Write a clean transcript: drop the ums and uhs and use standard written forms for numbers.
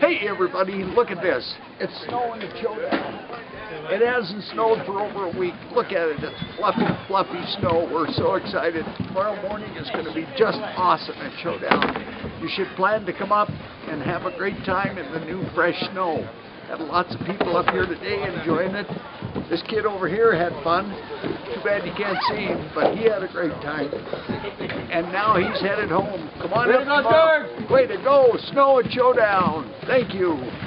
Hey everybody, look at this. It's snowing at Showdown. It hasn't snowed for over a week. Look at it. It's fluffy, fluffy snow. We're so excited. Tomorrow morning is going to be just awesome at Showdown. You should plan to come up and have a great time in the new fresh snow. Had lots of people up here today enjoying it. This kid over here had fun. Too bad you can't see him, but he had a great time. And now he's headed home. Come on up tomorrow. Way to go, snow at Showdown. Thank you.